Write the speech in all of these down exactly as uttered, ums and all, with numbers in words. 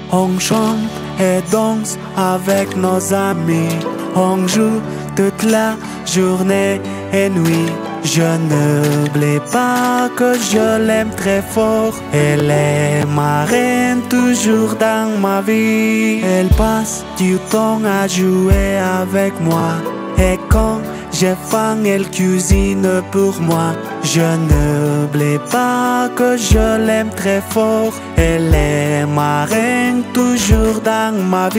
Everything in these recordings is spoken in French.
On chante et danse avec nos amis. On joue toute la journée et nuit. Je n'oublie pas que je l'aime très fort. Elle est ma reine toujours dans ma vie. Elle passe du temps à jouer avec moi. Et quand j'ai faim, elle cuisine pour moi. Je n'oublie pas que je l'aime très fort. Elle est ma reine toujours dans ma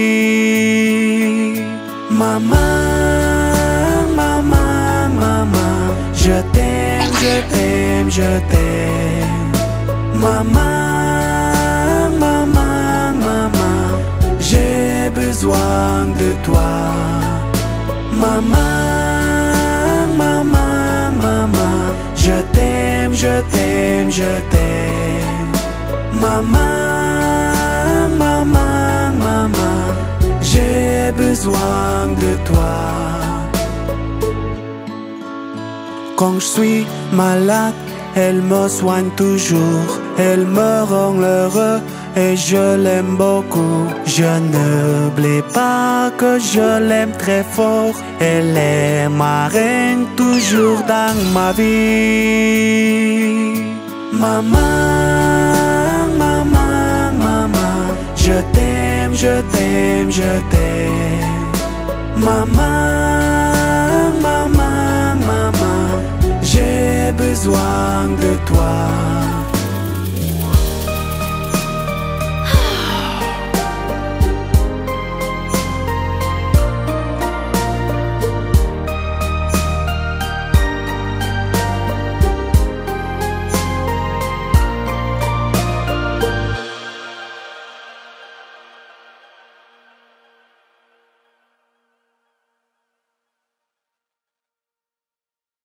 vie. Maman, maman, maman, je t'aime, je t'aime, je t'aime. Maman, maman, maman, j'ai besoin de toi. Maman, maman, maman, je t'aime, je t'aime, je t'aime. Maman, maman, maman, j'ai besoin de toi. Quand je suis malade, elle me soigne toujours. Elle me rend heureux et je l'aime beaucoup. Je n'oublie pas que je l'aime très fort. Elle est ma reine toujours dans ma vie. Maman, maman, maman, je t'aime, je t'aime, je t'aime. Maman, maman, maman, j'ai besoin de toi.